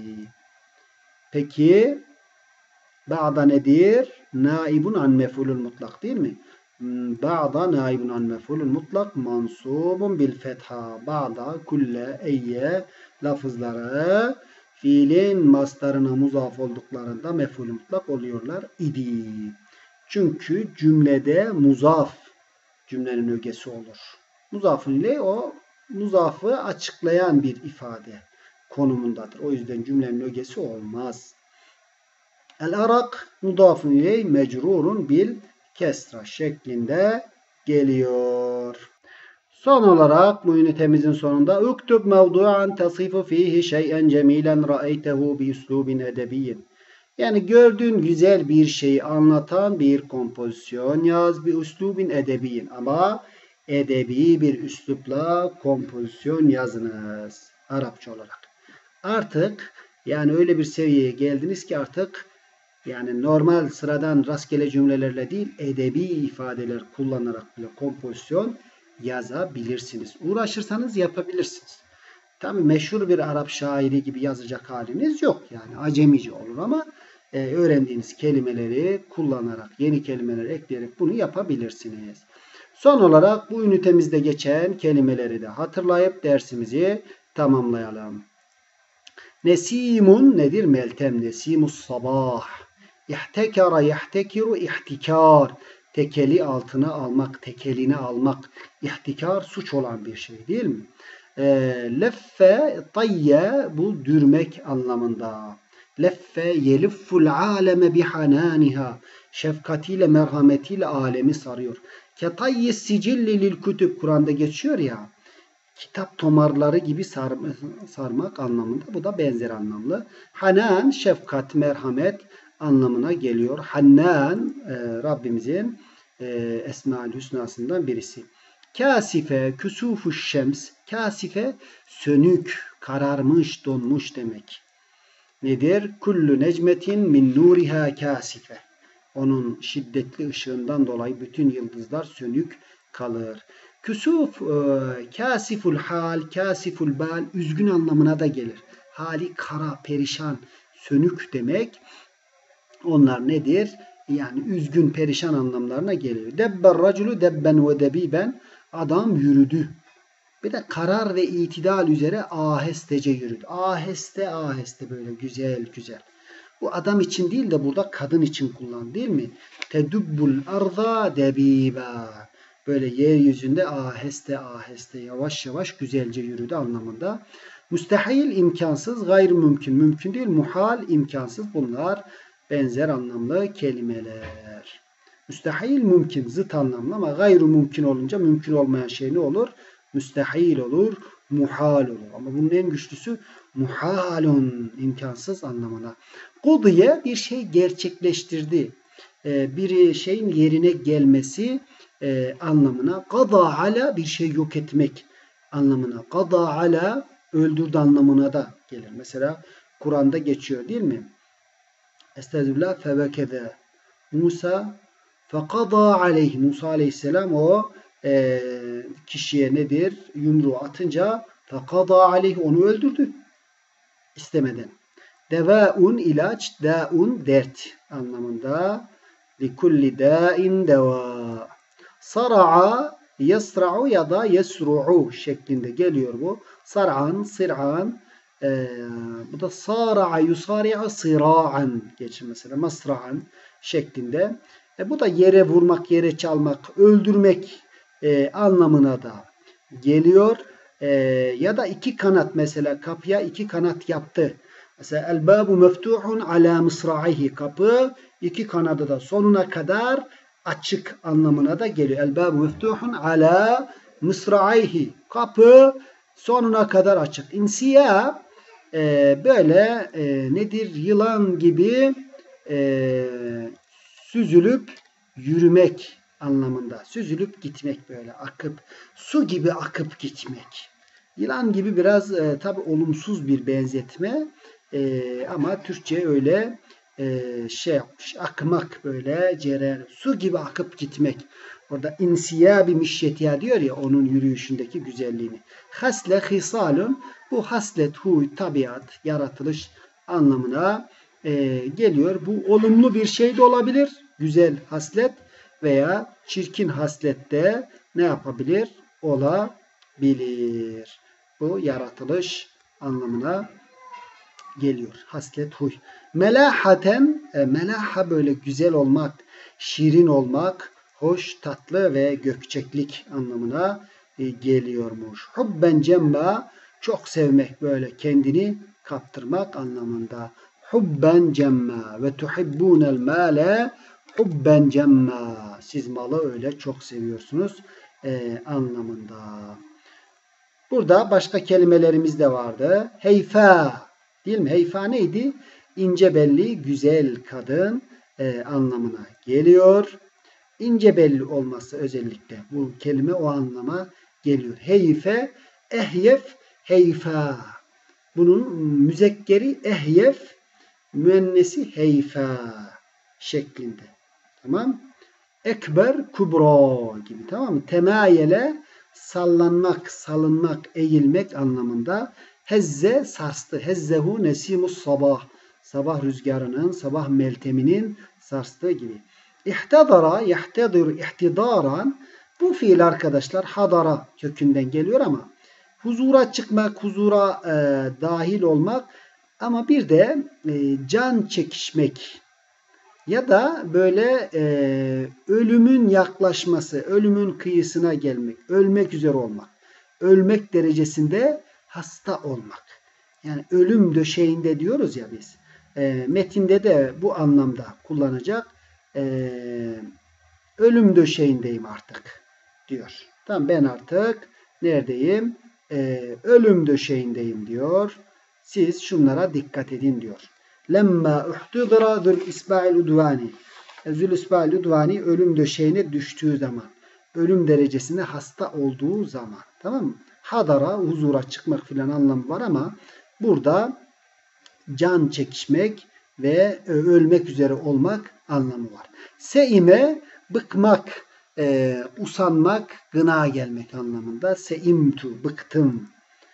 Peki ba'da nedir? Naibun an mef'ulul mutlak değil mi? Ba'da naibun an mef'ulul mutlak mansubun bil fetha. Ba'da, kulle, eyye lafızları fiilin mastarına muzaf olduklarında mef'ulü mutlak oluyorlar idi. Çünkü cümlede muzaf cümlenin ögesi olur. Muzafın ile o muzafı açıklayan bir ifade konumundadır. O yüzden cümlenin ögesi olmaz. El-arak mudafun iley mecrurun bil kesra şeklinde geliyor. Son olarak bu ünitemizin sonunda uktub mevdu'an tasifu fihi şey'en cemilen ra'eytehu bi üslubin edebiyyin. Yani gördüğün güzel bir şeyi anlatan bir kompozisyon yaz, bir üslubin edebiyyin. Ama edebi bir üslupla kompozisyon yazınız. Arapça olarak. Artık yani öyle bir seviyeye geldiniz ki artık yani normal sıradan rastgele cümlelerle değil edebi ifadeler kullanarak bile kompozisyon yazabilirsiniz. Uğraşırsanız yapabilirsiniz. Tabii meşhur bir Arap şairi gibi yazacak haliniz yok. Yani acemice olur ama e, öğrendiğiniz kelimeleri kullanarak, yeni kelimeler ekleyerek bunu yapabilirsiniz. Son olarak bu ünitemizde geçen kelimeleri de hatırlayıp dersimizi tamamlayalım. Nesimun nedir? Meltem. Nesimus sabah. İhtekara yahtekiru ihtikar. Tekeli altına almak, tekelini almak. İhtikar suç olan bir şey değil mi? E, leffe tayye bu dürmek anlamında. Leffe yelifful aleme bihananiha. Şefkatiyle, merhametiyle alemi sarıyor. Ketayye sicilli lil kütüb. Kur'an'da geçiyor ya. Kitap tomarları gibi sar, sarmak anlamında. Bu da benzer anlamlı. Hanan, şefkat, merhamet anlamına geliyor. Hannan, e, Rabbimizin e, Esma-ül Hüsna'sından birisi. Kasife, küsufu şems. Kasife, sönük, kararmış, donmuş demek. Nedir? Kullu necmetin min nuriha kasife. Onun şiddetli ışığından dolayı bütün yıldızlar sönük kalır. Küsuf, e, kasiful hal, kasiful bal, üzgün anlamına da gelir. Hali kara, perişan, sönük demek. Onlar nedir? Yani üzgün, perişan anlamlarına geliyor. Debber raculu debben ve debiben. Adam yürüdü. Bir de karar ve itidal üzere ahestece yürüdü. Aheste aheste böyle güzel güzel. Bu adam için değil de burada kadın için kullan değil mi? Tedubbul arda debiba. Böyle yeryüzünde aheste aheste yavaş yavaş güzelce yürüdü anlamında. Müstehil imkansız, gayr mümkün, mümkün değil, muhal imkansız bunlar benzer anlamlı kelimeler. Müstehil mümkün zıt anlamlı ama gayr mümkün olunca mümkün olmayan şey ne olur? Müstehil olur, muhal olur. Ama bunun en güçlüsü muhalun imkansız anlamına. Kudiye bir şey gerçekleştirdi. Bir şeyin yerine gelmesi e, anlamına. Kada ala bir şey yok etmek anlamına. Kada ala öldürdü anlamına da gelir. Mesela Kur'an'da geçiyor değil mi? Estağfirullah febekede Musa fekada aleyhi. Musa aleyhisselam o e, kişiye nedir? Yumruğu atınca fekada aleyhi onu öldürdü. İstemeden. Devaun ilaç, daun dert anlamında. Likulli dâin deva. Sara'a yasra'u ya da yesru'u şeklinde geliyor bu. Sar'an, sir'an. Ee, bu da sara'a yusari'a sira'an geçir mesela. Masra'an şeklinde. E, bu da yere vurmak, yere çalmak, öldürmek e, anlamına da geliyor. E, ya da iki kanat mesela kapıya iki kanat yaptı Mesela el babu meftuhun ala mısra'ihi. Kapı iki kanadı da sonuna kadar açık anlamına da geliyor. El babu meftuhun ala mısra'ihi. Kapı sonuna kadar açık. İnsiyab e, böyle e, nedir? Yılan gibi e, süzülüp yürümek anlamında. Süzülüp gitmek böyle akıp. Su gibi akıp gitmek. Yılan gibi biraz e, tabi olumsuz bir benzetme. E, ama Türkçe öyle e, şey yapmış. Akmak böyle cereyan. Su gibi akıp gitmek. Orada insiyabi mişyetiya diyor ya onun yürüyüşündeki güzelliğini. Hasle hisalun bu haslet, huy, tabiat, yaratılış anlamına e, geliyor. Bu olumlu bir şey de olabilir. Güzel haslet veya çirkin haslet de ne yapabilir? Olabilir. Bu yaratılış anlamına geliyor. Haslet, huy. Melahaten, e, melaha böyle güzel olmak, şirin olmak, hoş, tatlı ve gökçeklik anlamına e, geliyormuş. Hubben cemma, çok sevmek böyle kendini kaptırmak anlamında. Hubben cemma ve tuhibbunel male hubben cemma. Siz malı öyle çok seviyorsunuz e, anlamında. Burada başka kelimelerimiz de vardı. Heyfa, değil mi? Heyfa neydi? İnce belli, güzel kadın e, anlamına geliyor. İnce belli olması özellikle bu kelime o anlama geliyor. Heyfe, ehyef, heyfa. Bunun müzekkeri ehyef, müennesi heyfa şeklinde. Tamam. Ekber, kubra gibi. Tamam mı? Temayele, sallanmak, salınmak, eğilmek anlamında. Hezze, sarstı. Hezzehu nesimus sabah. Sabah rüzgarının, sabah melteminin sarstığı gibi. İhtadara, yahtedir, ihtidaran. Bu fiil arkadaşlar hadara kökünden geliyor ama huzura çıkmak, huzura e, dahil olmak ama bir de e, can çekişmek ya da böyle e, ölümün yaklaşması, ölümün kıyısına gelmek, ölmek üzere olmak, ölmek derecesinde hasta olmak. Yani ölüm döşeğinde diyoruz ya biz. E, metinde de bu anlamda kullanacak. E, ölüm döşeğindeyim artık diyor. Tamam ben artık neredeyim? E, ölüm döşeğindeyim diyor. Siz şunlara dikkat edin diyor. Lemma uhtudira zül isba'il udvani. Zül isba'il udvani ölüm döşeğine düştüğü zaman. Ölüm derecesinde hasta olduğu zaman. Tamam mı? Hadara, huzura çıkmak filan anlamı var ama burada can çekişmek ve ölmek üzere olmak anlamı var. Seime, bıkmak, e, usanmak, gına gelmek anlamında. Seimtu, bıktım.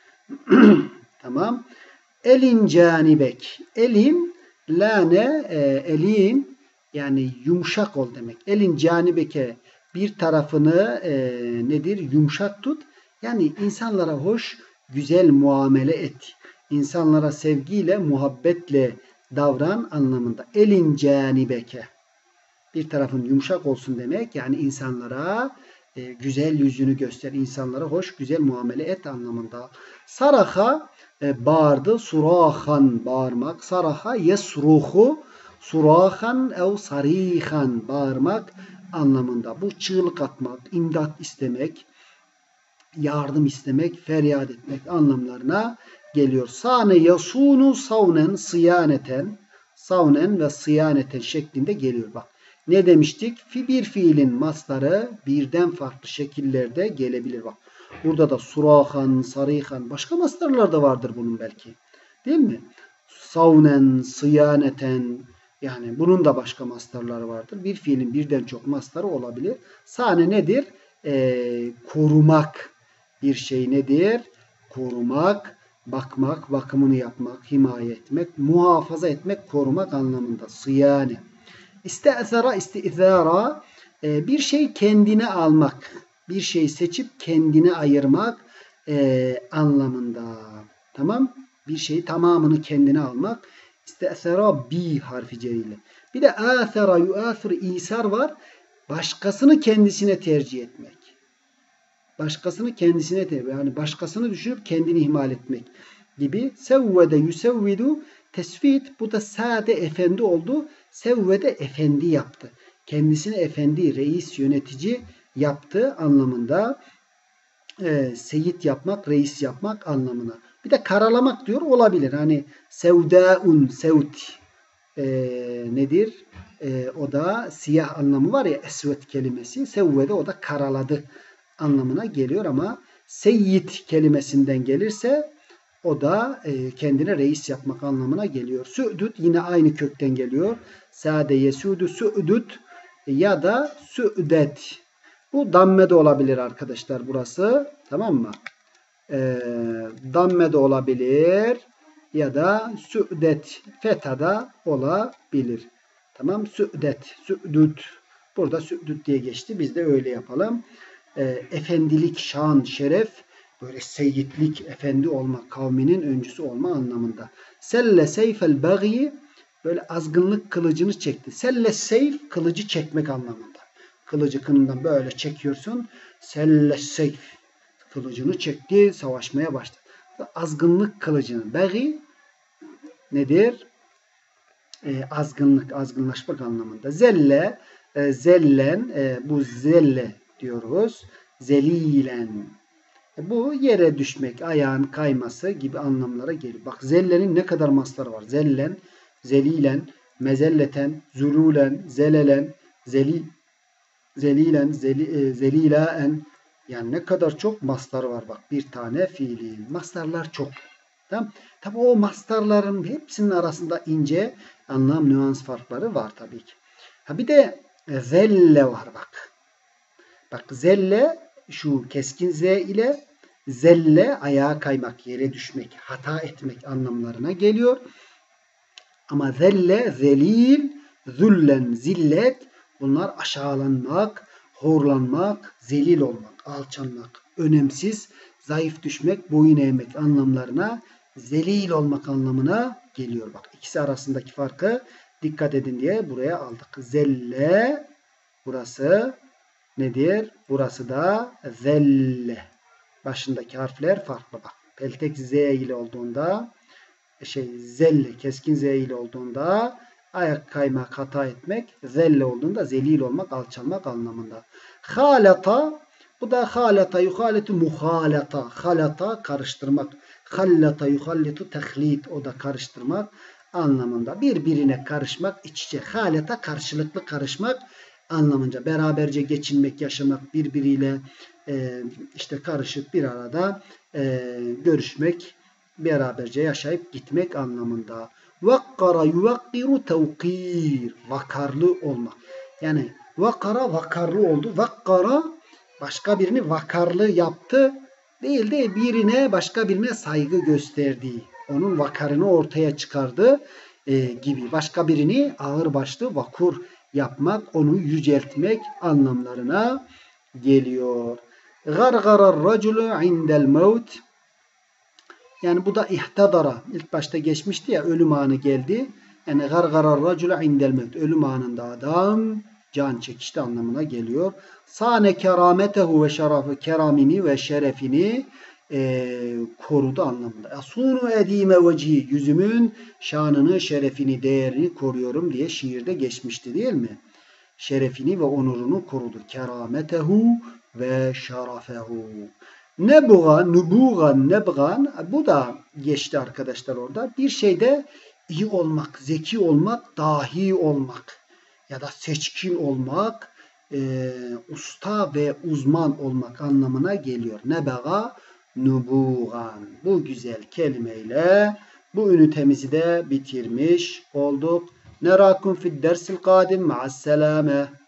Tamam. Elin canibek. Elin, lane, e, elin yani yumuşak ol demek. Elin canibeke bir tarafını e, nedir? Yumuşak tut. Yani insanlara hoş, güzel muamele et. İnsanlara sevgiyle, muhabbetle davran anlamında. Elin canibeke. Bir tarafın yumuşak olsun demek. Yani insanlara e, güzel yüzünü göster. İnsanlara hoş, güzel muamele et anlamında. Saraha e, bağırdı. Surahan bağırmak. Saraha yesruhu. Surahan ev sarihan bağırmak anlamında. Bu çığlık atmak, imdat istemek, yardım istemek, feryat etmek anlamlarına geliyor. Sane yasunu savnen sıyaneten, savnen ve sıyaneten şeklinde geliyor. Bak ne demiştik? Bir fiilin mastarı birden farklı şekillerde gelebilir. Bak burada da surahan, sarihan başka mastarlar da vardır bunun belki. Değil mi? Savnen, sıyaneten yani bunun da başka mastarları vardır. Bir fiilin birden çok mastarı olabilir. Sane nedir? Ee, korumak. Bir şey nedir? Korumak, bakmak, bakımını yapmak, himaye etmek, muhafaza etmek, korumak anlamında. Sıyane. İste'zara, isti'zara bir şey kendine almak. Bir şey seçip kendine ayırmak e, anlamında. Tamam? Bir şeyi tamamını kendine almak. İste'zara bi harfi ceriyle. Bir de âthera, yuâthir, isar var. Başkasını kendisine tercih etmek. Başkasını kendisine tercih. Yani başkasını düşünüp kendini ihmal etmek gibi. Sevvede yusevvidu Tesvit, bu da sade efendi oldu. Sevvede efendi yaptı. Kendisini efendi, reis, yönetici yaptı anlamında. E, seyit yapmak, reis yapmak anlamına. Bir de karalamak diyor, olabilir. Hani sevdaun, sevt e, nedir? E, o da siyah anlamı var ya, esvet kelimesi. Sevvede, o da karaladı anlamına geliyor ama seyyid kelimesinden gelirse o da e, kendine reis yapmak anlamına geliyor. Sü'düd yine aynı kökten geliyor. Sade yesudu sü'düd ya da sü'det. Bu damme de olabilir arkadaşlar burası. Tamam mı? E, damme de olabilir ya da sü'det, fetha da olabilir. Tamam, sü'det, sü'düd. Burada sü'düd diye geçti. Biz de öyle yapalım. E, efendilik, şan, şeref, böyle seyitlik, efendi olma, kavminin öncüsü olma anlamında. Selle seyfel bagi, böyle azgınlık kılıcını çekti. Selle seyf, kılıcı çekmek anlamında. Kılıcı kınından böyle çekiyorsun. Selle seyf, kılıcını çekti, savaşmaya başladı. Azgınlık kılıcını. Bagi nedir? E, azgınlık, azgınlaşmak anlamında. Zelle, e, zellen, e, bu zelle diyoruz. Zelilen. E, bu yere düşmek, ayağın kayması gibi anlamlara geliyor. Bak, zellenin ne kadar masları var. Zellen, zelilen, mezelleten, zululen, zelelen, zeli, zelilen, zeli, e, zelilaen. Yani ne kadar çok masları var. Bak, bir tane fiilin. Mastarlar çok. Tamam. Tabi o mastarların hepsinin arasında ince anlam, nüans farkları var tabii ki. Ha bir de zelle var bak. Bak, zelle şu keskin z ile, zelle ayağa kaymak, yere düşmek, hata etmek anlamlarına geliyor. Ama zelle, zelil, zullen, zillet, bunlar aşağılanmak, horlanmak, zelil olmak, alçalmak, önemsiz, zayıf düşmek, boyun eğmek anlamlarına, zelil olmak anlamına geliyor. Bak, ikisi arasındaki farkı dikkat edin diye buraya aldık. Zelle, burası nedir? Burası da zelle. Başındaki harfler farklı bak. Peltek z ile olduğunda, şey zelle, keskin z ile olduğunda ayak kaymak, hata etmek, zelle olduğunda zelil olmak, alçalmak anlamında. Halata, bu da halata, yuhaletu muhalata. Halata, karıştırmak. Hallata, yuhalletu tehlit, o da karıştırmak anlamında. Birbirine karışmak, iç içe. Halata, karşılıklı karışmak anlamınca. Beraberce geçinmek, yaşamak, birbiriyle e, işte karışık bir arada e, görüşmek, beraberce yaşayıp gitmek anlamında. Vakkara yuvakkiru tevkir. Vakarlı olmak. Yani vakara vakarlı oldu. Vakkara başka birini vakarlı yaptı. Değil de birine, başka birine saygı gösterdiği. Onun vakarını ortaya çıkardı e, gibi. Başka birini ağırbaşlı, vakur yapmak, onu yüceltmek anlamlarına geliyor. Gargarar raculu indel mevt. Yani bu da ihtadara. İlk başta geçmişti ya, ölüm anı geldi. Yani gargarar raculu indel mevt. Ölüm anında adam can çekişti anlamına geliyor. Sane kerametehu ve şerafı, keramini ve şerefini e, korudu anlamında. Asunu edime vecihi, yüzümün şanını, şerefini, değerini koruyorum diye şiirde geçmişti değil mi? Şerefini ve onurunu korudu. Kerametehu ve şerafehu. Nebga, nubugan, nebgan, bu da geçti arkadaşlar orada. Bir şeyde iyi olmak, zeki olmak, dahi olmak ya da seçkin olmak, e, usta ve uzman olmak anlamına geliyor. Nebga, nubugan. Bu güzel kelimeyle bu ünitemizi de bitirmiş olduk. Nerakum fid dersil kadim. Ma'asselame.